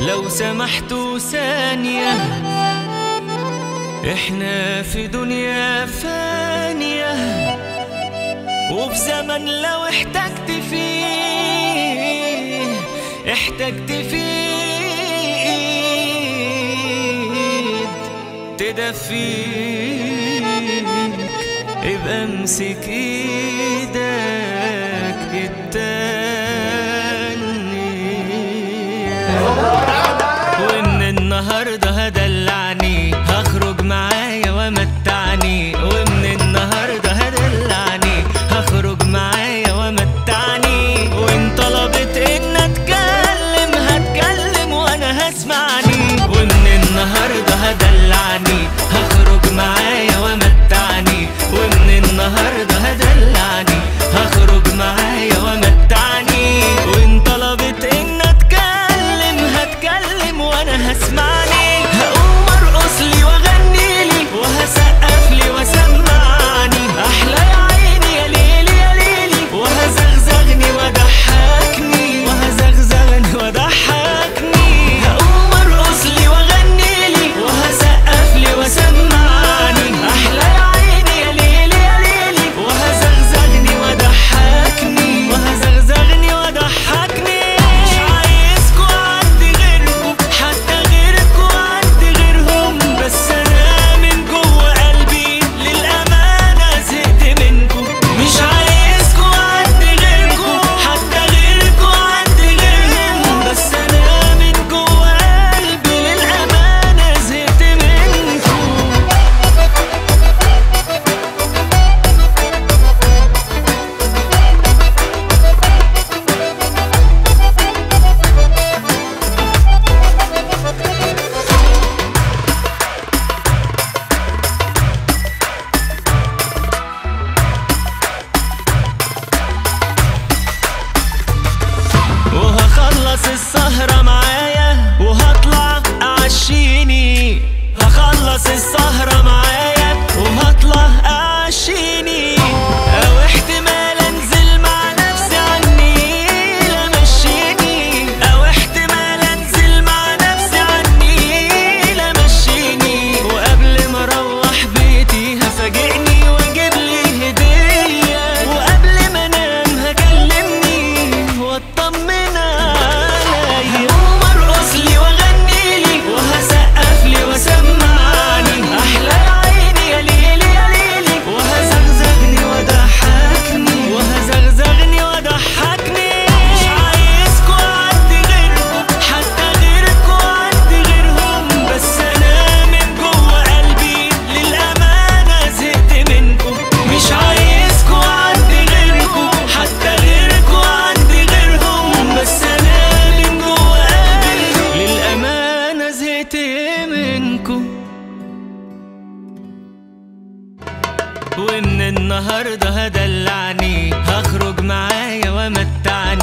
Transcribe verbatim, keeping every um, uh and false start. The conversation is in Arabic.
لو سمحتوا ثانية، احنا في دنيا فانية وفي زمن لو احتجت فيه احتجت فيه تدفيك، ابقى امسك ايدك التانية. ومن النهارده هدلعني، هخرج معايا ومتعني. ومن النهارده هدلعني، هخرج معايا ومتعني. وان طلبت ان اتكلم هتكلم وانا هسمعني. ومن النهارده هدلعني، هخرج معايا ومتعني. ومن النهارده هدلعني، هخرج معايا ومتعني. وان طلبت ان اتكلم هتكلم وانا هسمعني. هقوم ارقص لي واغني لي وهسقف لي وسمعني. احلى يا عيني يا ليلي يا ليلي، وهزغزغني وضحكني وهزغزغني وضحكني. هقوم ارقص لي واغني لي وهسقف لي وسمعني. احلى يا عيني يا ليلي يا ليلي، وهزغزغني وضحكني وهزغزغني وضحكني. مش عايزكوا عندي غيركوا، حتى غيركوا عندي غيرهم، بس انا من جوه قلبي للامانه زهقت منكم. مش عايزكوا عندي غيركوا، حتى غيركوا عندي غيرهم، بس انا من جوه قلبي للامانه زهقت منكم. وهخلص السهرة معايا وهطلع أعشيني. هخلص السهرة معايا وهطلع أعشيني. أو احتمال أنزل مع نفسي عني لمشيني. أو احتمال أنزل مع نفسي عني لمشيني. وقبل ما أروح بيتي هفاجئني وأجيب لي هدية. وقبل ما أنام هكلمني وأطمن عليا. هقوم أرقص لي وأغني لي وهسقف لي وسمعني. أحلى يا عيني يا ليلي يا ليلي، وهزغزغني وضحكني وهزغزغني وضحكني. مش عايزكوا عندي غيركوا، حتى غيركوا عندي غيرهم، بس أنا من جوه قلبي للأمانة زهقت منكم. مش عايزكوا عندي غيركوا، حتى غيركوا عندي غيرهم، بس أنا من جوه قلبي للأمانة زهقت منكم. ومن النهارده هدلعني، هخرج معايا ومتعني.